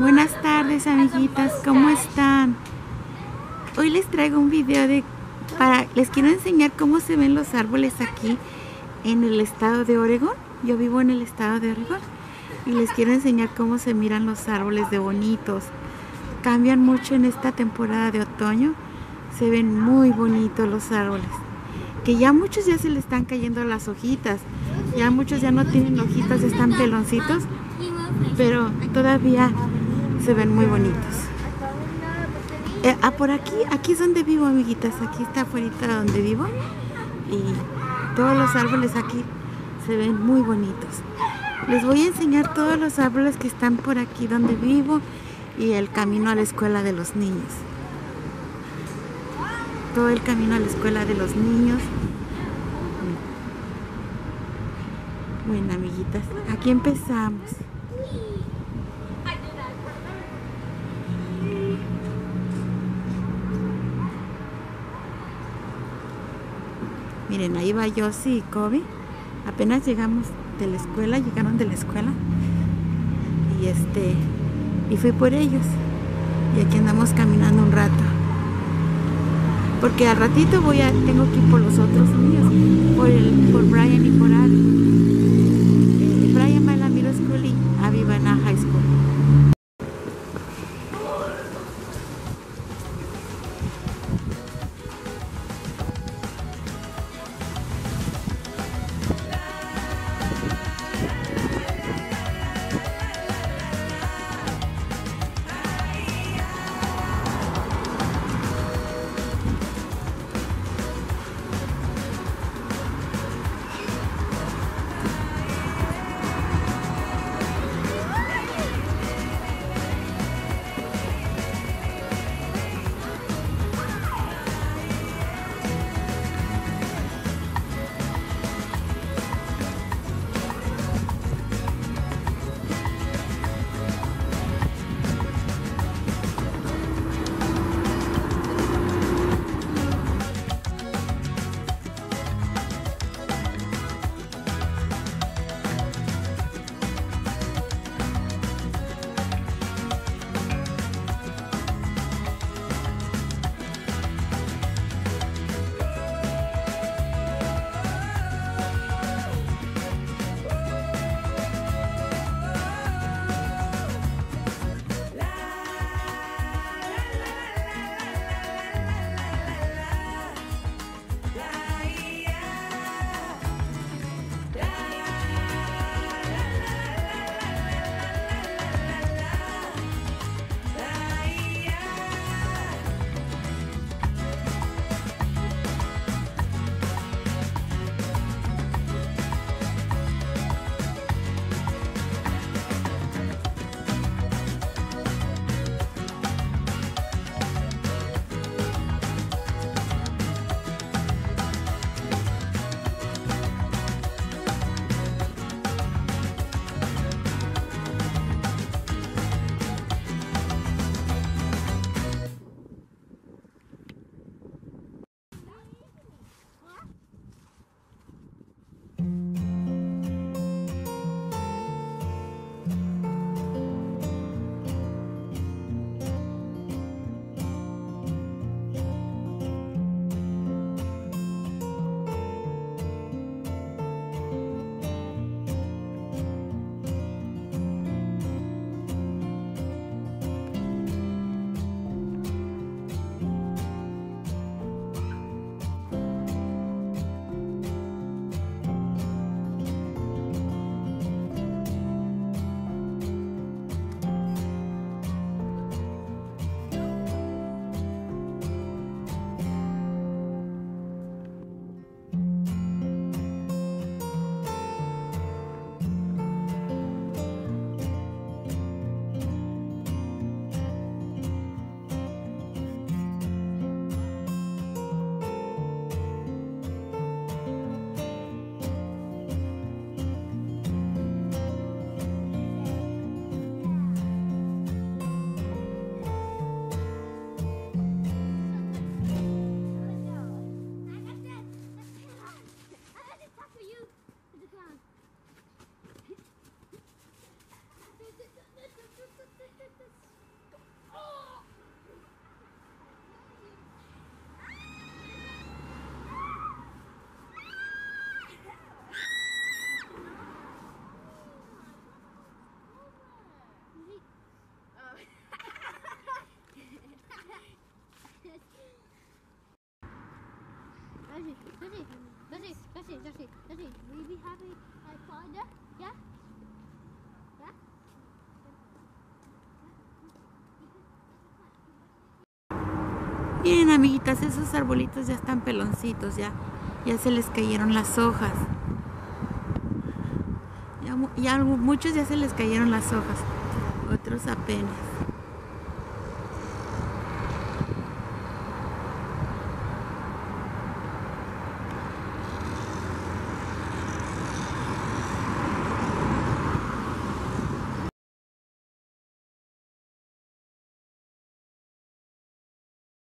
Buenas tardes, amiguitas, ¿cómo están? Hoy les traigo un video les quiero enseñar cómo se ven los árboles aquí en el estado de Oregón. Yo vivo en el estado de Oregón y les quiero enseñar cómo se miran los árboles de bonitos. Cambian mucho en esta temporada de otoño, se ven muy bonitos los árboles. Que ya muchos ya se le están cayendo las hojitas, ya muchos ya no tienen hojitas, están peloncitos, pero todavía se ven muy bonitos. Por aquí es donde vivo, amiguitas, aquí está afuera donde vivo y todos los árboles aquí se ven muy bonitos. Les voy a enseñar todos los árboles que están por aquí donde vivo y el camino a la escuela de los niños. Todo el camino a la escuela de los niños. Bueno, amiguitas, aquí empezamos. Miren, ahí va Josie y Kobe. Apenas llegaron de la escuela y fui por ellos. Y aquí andamos caminando un rato. Porque al ratito tengo que ir por los otros niños, por Brian y por Abby. Brian va a la middle school y Abby va a la high school. Will be happy my father? Yeah? Yeah? Miren, amiguitas, esos arbolitos ya están peloncitos, ya se les cayeron las hojas. Ya muchos ya se les cayeron las hojas, otros apenas.